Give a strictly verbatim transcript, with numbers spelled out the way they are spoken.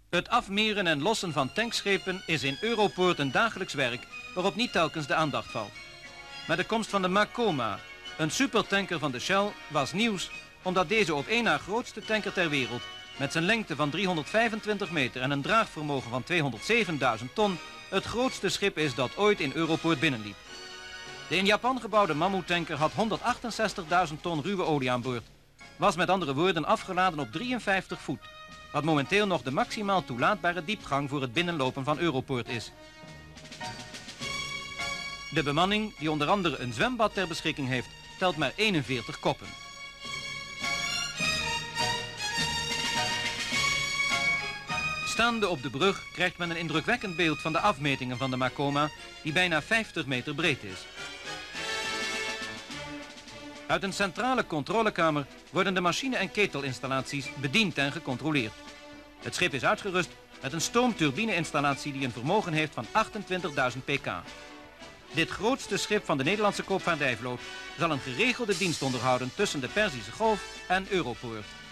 Het afmeren en lossen van tankschepen is in Europoort een dagelijks werk waarop niet telkens de aandacht valt. Met de komst van de Makoma, een supertanker van de Shell, was nieuws omdat deze op één na grootste tanker ter wereld met zijn lengte van driehonderdvijfentwintig meter en een draagvermogen van tweehonderdzevenduizend ton het grootste schip is dat ooit in Europoort binnenliep. De in Japan gebouwde mammoetanker had honderdachtenzestigduizend ton ruwe olie aan boord. Was met andere woorden afgeladen op drieënvijftig voet, wat momenteel nog de maximaal toelaatbare diepgang voor het binnenlopen van Europoort is. De bemanning, die onder andere een zwembad ter beschikking heeft, telt maar eenenveertig koppen. Staande op de brug krijgt men een indrukwekkend beeld van de afmetingen van de Makoma, die bijna vijftig meter breed is. Uit een centrale controlekamer worden de machine- en ketelinstallaties bediend en gecontroleerd. Het schip is uitgerust met een stoomturbine-installatie die een vermogen heeft van achtentwintigduizend pk. Dit grootste schip van de Nederlandse koopvaardijvloot zal een geregelde dienst onderhouden tussen de Perzische Golf en Europoort.